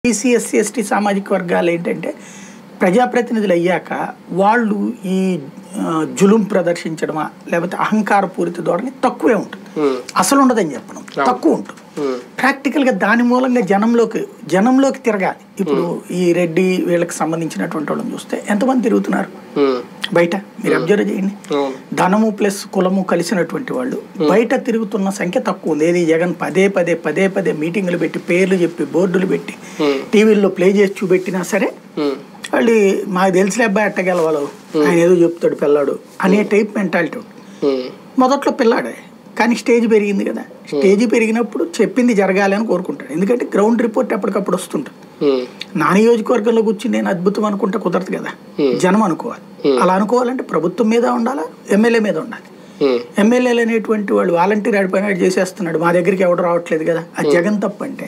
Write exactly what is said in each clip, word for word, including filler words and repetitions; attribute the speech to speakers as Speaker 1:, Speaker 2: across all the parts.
Speaker 1: BC SC ST సామాజిక వర్గాలు ఏంటంటే ప్రజాప్రతినిధులు అయ్యాక వాళ్ళు ఈ జులుం ప్రదర్శించడమా లేకపోతే అహంకార పూరిత ధోరణి తక్కువే ఉంటుంది, అసలు ఉండదని చెప్పడం తక్కువ ఉంటుంది. ప్రాక్టికల్ గా దాని మూలంగా జనంలోకి జనంలోకి తిరగాలి. ఇప్పుడు ఈ రెడ్డి వీళ్ళకి సంబంధించినటువంటి వాళ్ళని చూస్తే ఎంతమంది తిరుగుతున్నారు బయట, మీరు అబ్జర్వ్ చేయండి. ధనము ప్లస్ కులము కలిసినటువంటి వాళ్ళు బయట తిరుగుతున్న సంఖ్య తక్కువ ఉంది. ఏది జగన్ పదే పదే పదే పదే మీటింగులు పెట్టి పేర్లు చెప్పి బోర్డులు పెట్టి టీవీల్లో ప్లే చేసి చూపెట్టినా సరే వాళ్ళు మాకు తెలిసిన అబ్బాయి అట్టగలవాళ్ళు, ఆయన ఏదో చెప్తాడు పిల్లాడు అనే టైప్ మెంటాలిటీ ఉంటుంది. మొదట్లో పిల్లాడే, కానీ స్టేజ్ పెరిగింది కదా, స్టేజ్ పెరిగినప్పుడు చెప్పింది జరగాలి అని కోరుకుంటాడు. ఎందుకంటే గ్రౌండ్ రిపోర్ట్ ఎప్పటికప్పుడు వస్తుంటుంది. నా నియోజకవర్గంలో కూర్చుని నేను అద్భుతం అనుకుంటే కుదరదు కదా, జనం అనుకోవాలి. అలా అనుకోవాలంటే ప్రభుత్వం మీద ఉండాలా, ఎమ్మెల్యే మీద ఉండాలి. ఎమ్మెల్యేలు అనేటువంటి వాళ్ళు వాలంటీర్ ఆడిపోయినాడు చేసేస్తున్నాడు, మా దగ్గరికి ఎవడు రావట్లేదు కదా, అది జగన్ తప్పు అంటే.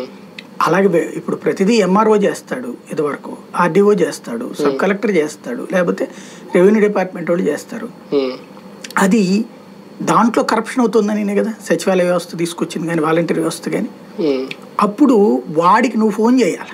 Speaker 1: అలాగే ఇప్పుడు ప్రతిదీ ఎంఆర్ఓ చేస్తాడు, ఇదివరకు ఆర్డీఓ చేస్తాడు, సబ్ కలెక్టర్ చేస్తాడు, లేకపోతే రెవెన్యూ డిపార్ట్మెంట్ వాళ్ళు చేస్తారు. అది దాంట్లో కరప్షన్ అవుతుందని కదా సచివాలయ వ్యవస్థ తీసుకొచ్చింది, కానీ వాలంటీర్ వ్యవస్థ కానీ. అప్పుడు వాడికి నువ్వు ఫోన్ చేయాలి,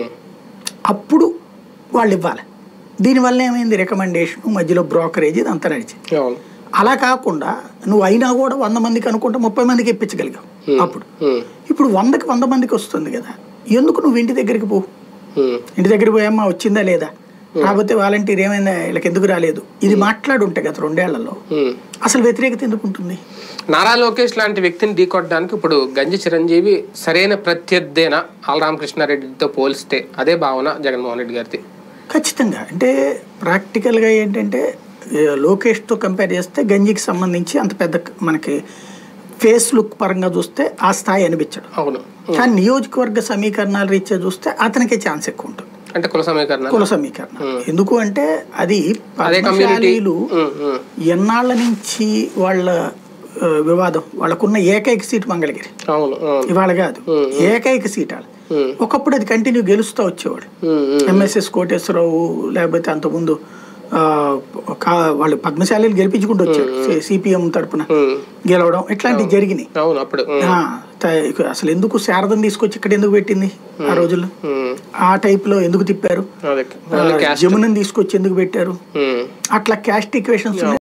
Speaker 1: అప్పుడు వాళ్ళు ఇవ్వాలి. దీనివల్ల ఏమైంది, రికమెండేషన్ మధ్యలో బ్రోకరేజ్ ఇదంతా నడిచి. అలా కాకుండా నువ్వు అయినా కూడా వంద మందికి అనుకుంటే ముప్పై మందికి ఇప్పించగలిగావు. అప్పుడు ఇప్పుడు వందకి వంద మందికి వస్తుంది కదా, ఎందుకు నువ్వు ఇంటి దగ్గరికి పో, ఇంటి దగ్గరికి పోయమ్మా వచ్చిందా లేదా, కాకపోతే వాలంటీర్ ఏమైందా వీళ్ళకి ఎందుకు రాలేదు, ఇది మాట్లాడుంటే గత రెండేళ్లలో అసలు వ్యతిరేకత ఎందుకు ఉంటుంది?
Speaker 2: నారా లోకేష్ లాంటి వ్యక్తిని ఢీకొట్టడానికి ఇప్పుడు గంజి చిరంజీవి సరైన ప్రత్యర్థేనా ఆలరామకృష్ణారెడ్డితో పోలిస్తే? అదే భావన జగన్మోహన్ రెడ్డి గారిది
Speaker 1: ఖచ్చితంగా. అంటే ప్రాక్టికల్గా ఏంటంటే లోకేష్తో కంపేర్ చేస్తే గంజికి సంబంధించి అంత పెద్ద మనకి ఫేస్ లుక్ పరంగా చూస్తే ఆ స్థాయి అనిపించడం.
Speaker 2: అవును,
Speaker 1: కానీ నియోజకవర్గ సమీకరణాల రీత్యా చూస్తే అతనికే ఛాన్స్ ఎక్కువ ఉంటుంది.
Speaker 2: అంటే కుల సమీకరణ
Speaker 1: కుల సమీకరణ ఎందుకు అంటే అది పద్మశాలీలు ఎన్నాళ్ళ నుంచి వాళ్ళ వివాదం, వాళ్ళకున్న ఏకైక సీటు మంగళగిరి, ఇవాళ కాదు ఏకైక సీట్. వాళ్ళు ఒకప్పుడు అది కంటిన్యూ గెలుస్తూ వచ్చేవాడు. ఎంఎస్ఎస్ కోటేశ్వరరావు లేకపోతే అంతకుముందు వాళ్ళు పద్మశాలీలు గెలిపించుకుంటూ వచ్చారు, సిపిఎం తరపున గెలవడం ఇట్లాంటివి జరిగినాయి. అసలు ఎందుకు శారదం తీసుకొచ్చి ఇక్కడ ఎందుకు పెట్టింది ఆ రోజుల్లో, ఆ టైప్ లో ఎందుకు తిప్పారు, జమునని తీసుకొచ్చి ఎందుకు పెట్టారు, అట్లా క్యాస్ట్ ఈక్వేషన్స్